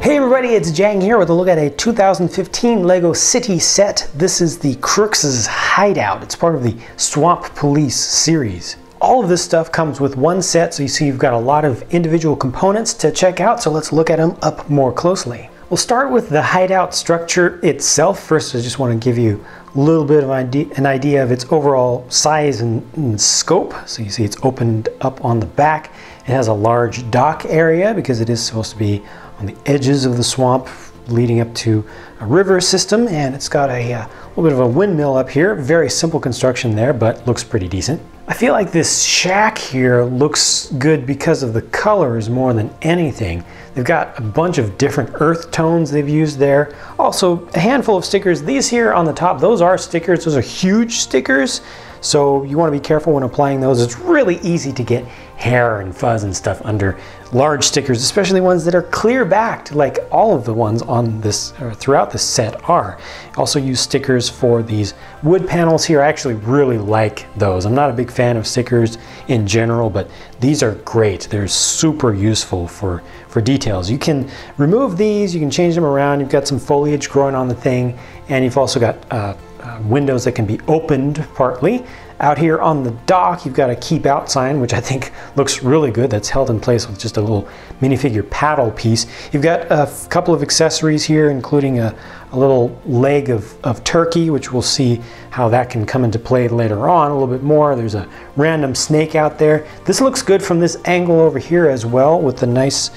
Hey everybody, it's Jang here with a look at a 2015 LEGO City set. This is the Crooks' Hideout. It's part of the Swamp Police series. All of this stuff comes with one set, so you see you've got a lot of individual components to check out, so let's look at them up more closely. We'll start with the hideout structure itself. First, I just want to give you a little bit of an idea of its overall size and scope. So you see it's opened up on the back. It has a large dock area because it is supposed to be on the edges of the swamp leading up to a river system, and it's got a little bit of a windmill up here. Very simple construction there, but looks pretty decent. I feel like this shack here looks good because of the colors more than anything. They've got a bunch of different earth tones they've used there. Also, a handful of stickers. These here on the top, those are stickers. Those are huge stickers. So you want to be careful when applying those. It's really easy to get hair and fuzz and stuff under large stickers, especially ones that are clear backed, like all of the ones on this or throughout this set are. Also use stickers for these wood panels here. I actually really like those. I'm not a big fan of stickers in general, but these are great. They're super useful for details. You can remove these, you can change them around. You've got some foliage growing on the thing, and you've also got windows that can be opened partly. Out here on the dock, you've got a keep out sign, which I think looks really good. That's held in place with just a little minifigure paddle piece. You've got a couple of accessories here, including a little leg of turkey, which we'll see how that can come into play later on a little bit more. There's a random snake out there. This looks good from this angle over here as well, with the nice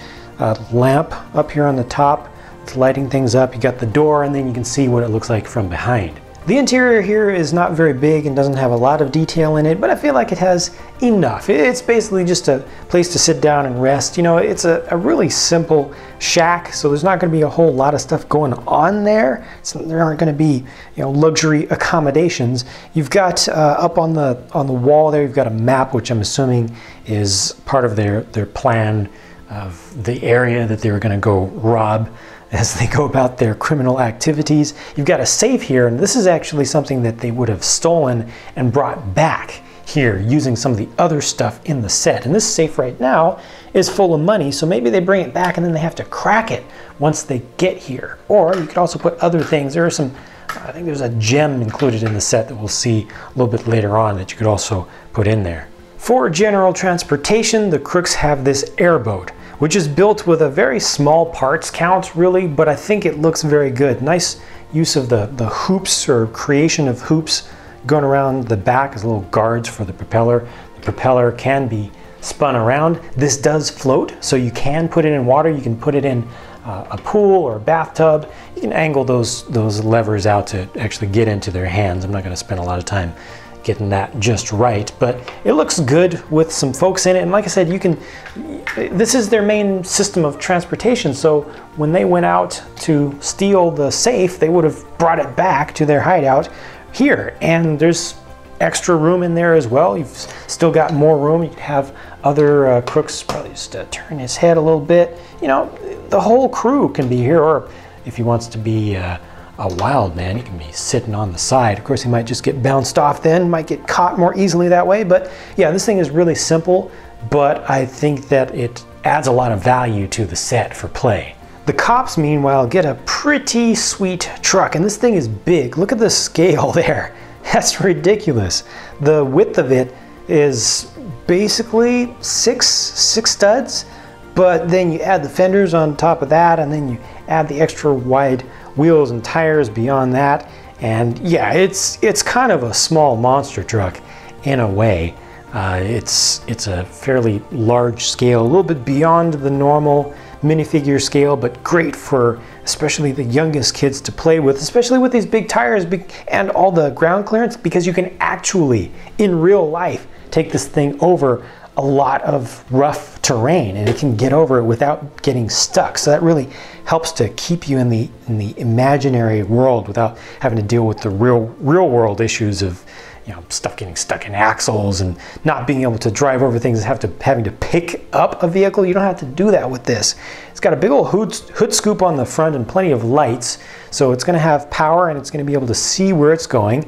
lamp up here on the top. It's lighting things up. You got the door, and then you can see what it looks like from behind. The interior here is not very big and doesn't have a lot of detail in it, but I feel like it has enough. It's basically just a place to sit down and rest. You know, it's a really simple shack, so there's not going to be a whole lot of stuff going on there. There aren't going to be, you know, luxury accommodations. You've got up on the wall there, you've got a map, which I'm assuming is part of their plan of the area that they were going to go rob as they go about their criminal activities. You've got a safe here, and this is actually something that they would have stolen and brought back here using some of the other stuff in the set. And this safe right now is full of money, so maybe they bring it back and then they have to crack it once they get here. Or you could also put other things. There are some, I think there's a gem included in the set that we'll see a little bit later on that you could also put in there. For general transportation, the Crooks have this airboat, which is built with a very small parts count, really, but I think it looks very good. Nice use of the hoops, or creation of hoops going around the back as little guards for the propeller. The propeller can be spun around. This does float, so you can put it in water. You can put it in a pool or a bathtub. You can angle those levers out to actually get into their hands. I'm not going to spend a lot of time getting that just right, but it looks good with some folks in it. And like I said, this is their main system of transportation, so when they went out to steal the safe, they would have brought it back to their hideout here. And there's extra room in there as well. You've still got more room. You could have other Crooks, probably just turn his head a little bit. You know, the whole crew can be here, or if he wants to be a wild man, he can be sitting on the side. Of course, he might just get bounced off then, might get caught more easily that way. But yeah, this thing is really simple, but I think that it adds a lot of value to the set for play. The cops, meanwhile, get a pretty sweet truck, and this thing is big. Look at the scale there. That's ridiculous. The width of it is basically six studs, but then you add the fenders on top of that, and then you add the extra wide wheels and tires beyond that. And yeah, it's kind of a small monster truck in a way. It's a fairly large scale, a little bit beyond the normal minifigure scale, but great for especially the youngest kids to play with, especially with these big tires and all the ground clearance, because you can actually, in real life, take this thing over a lot of rough terrain, and it can get over it without getting stuck. So that really helps to keep you in the imaginary world without having to deal with the real world issues of, you know, stuff getting stuck in axles and not being able to drive over things and having to pick up a vehicle. You don't have to do that with this. It's got a big old hood scoop on the front and plenty of lights, so it's going to have power and it's going to be able to see where it's going.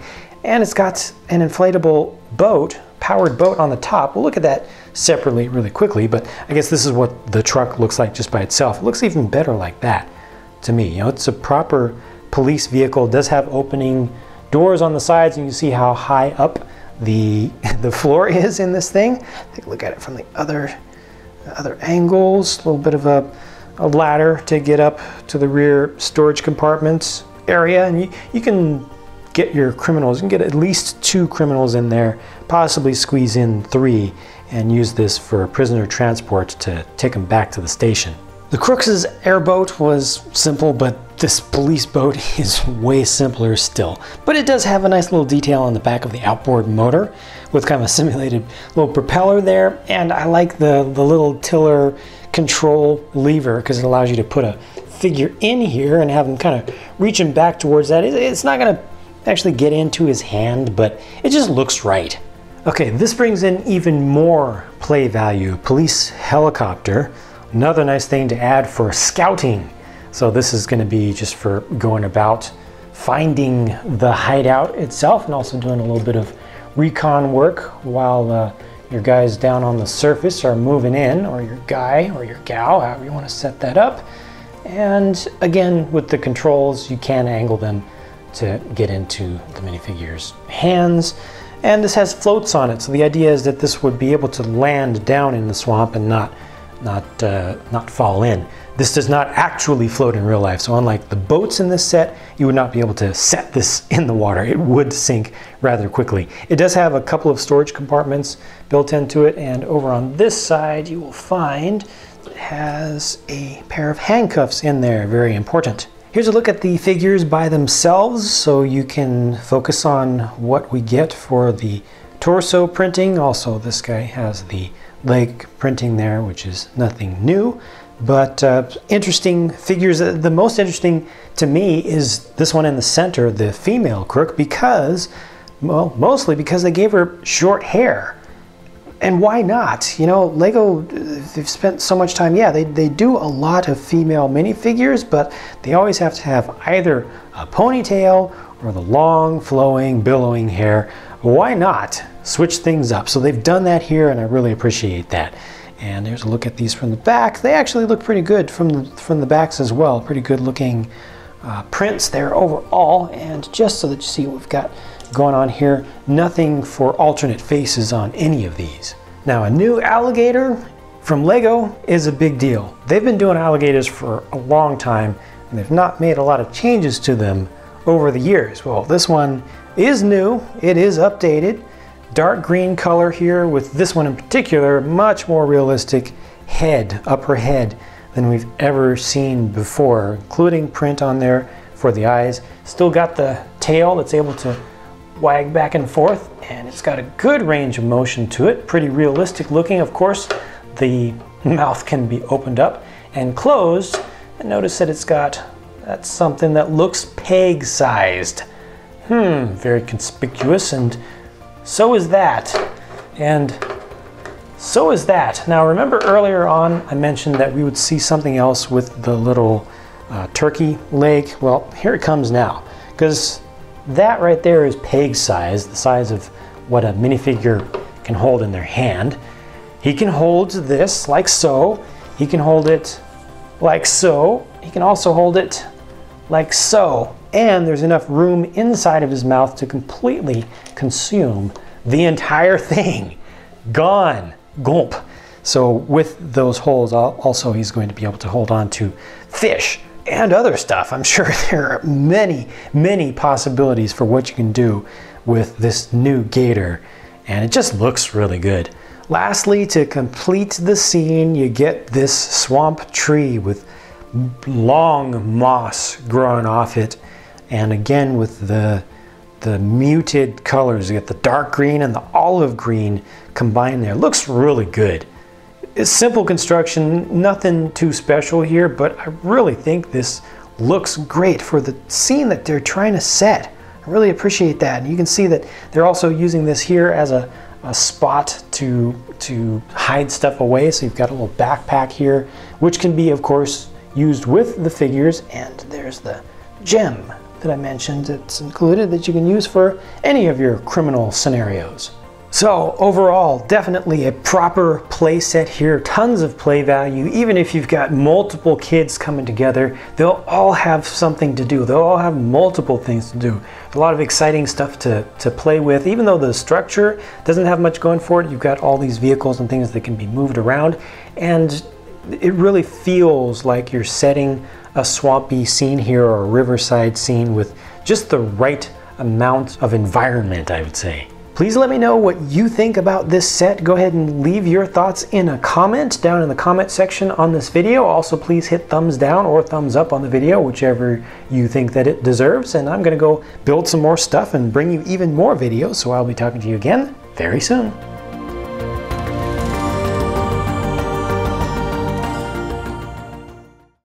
and it's got an inflatable boat, powered boat on the top. We'll look at that separately really quickly, but I guess this is what the truck looks like just by itself. It looks even better like that to me. You know, it's a proper police vehicle. It does have opening doors on the sides, and you see how high up the floor is in this thing. Take a look at it from the other angles. A little bit of a ladder to get up to the rear storage compartments area, and you can get your criminals. You can get at least 2 criminals in there, possibly squeeze in 3, and use this for prisoner transport to take them back to the station. The Crooks' airboat was simple, but this police boat is way simpler still. But it does have a nice little detail on the back of the outboard motor with kind of a simulated little propeller there, and I like the little tiller control lever because it allows you to put a figure in here and have him kind of reaching back towards that. It's not going to actually get into his hand, but it just looks right. Okay, this brings in even more play value. Police helicopter, another nice thing to add for scouting. So this is going to be just for going about finding the hideout itself and also doing a little bit of recon work while your guys down on the surface are moving in, or your guy or your gal, however you want to set that up. And again, with the controls, you can angle them to get into the minifigure's hands. And this has floats on it, so the idea is that this would be able to land down in the swamp and not fall in. This does not actually float in real life, so unlike the boats in this set, you would not be able to set this in the water. It would sink rather quickly. It does have a couple of storage compartments built into it, and over on this side you will find it has a pair of handcuffs in there, very important. Here's a look at the figures by themselves, so you can focus on what we get for the torso printing. Also, this guy has the leg printing there, which is nothing new, but interesting figures. The most interesting to me is this one in the center, the female Crook, because, well, mostly because they gave her short hair. And why not? You know, Lego, they've spent so much time. Yeah, they do a lot of female minifigures, but they always have to have either a ponytail or the long, flowing, billowing hair. Why not switch things up? So they've done that here, and I really appreciate that. And there's a look at these from the back. They actually look pretty good from the backs as well. Pretty good looking prints there overall. And just so that you see what we've got going on here, nothing for alternate faces on any of these. Now, a new alligator from Lego is a big deal. They've been doing alligators for a long time, and they've not made a lot of changes to them over the years. Well, this one is new. It is updated. Dark green color here with this one in particular, much more realistic head, upper head than we've ever seen before, including print on there for the eyes. Still got the tail that's able to wag back and forth, and it's got a good range of motion to it. Pretty realistic looking. Of course, the mouth can be opened up and closed, and notice that that's something that looks peg-sized. Very conspicuous, and so is that, and so is that. Now, remember earlier on I mentioned that we would see something else with the little turkey leg? Well, here it comes now, because that right there is peg size, the size of what a minifigure can hold in their hand. He can hold this like so. He can hold it like so. He can also hold it like so. And there's enough room inside of his mouth to completely consume the entire thing. Gone. Gulp. So with those holes, also he's going to be able to hold on to fish and other stuff. I'm sure there are many, many possibilities for what you can do with this new gator, and it just looks really good. Lastly, to complete the scene, you get this swamp tree with long moss growing off it, and again with the muted colors. You get the dark green and the olive green combined there. Looks really good. It's simple construction, nothing too special here, but I really think this looks great for the scene that they're trying to set. I really appreciate that. And you can see that they're also using this here as a spot to hide stuff away. So you've got a little backpack here, which can be, of course, used with the figures. And there's the gem, that I mentioned that's included that you can use for any of your criminal scenarios. So overall, definitely a proper play set here, tons of play value. Even if you've got multiple kids coming together, they'll all have something to do. They'll all have multiple things to do. A lot of exciting stuff to play with. Even though the structure doesn't have much going for it, you've got all these vehicles and things that can be moved around, and it really feels like you're setting a swampy scene here or a riverside scene with just the right amount of environment, I would say. Please let me know what you think about this set. Go ahead and leave your thoughts in a comment down in the comment section on this video. Also, please hit thumbs down or thumbs up on the video, whichever you think that it deserves. And I'm gonna go build some more stuff and bring you even more videos, so I'll be talking to you again very soon.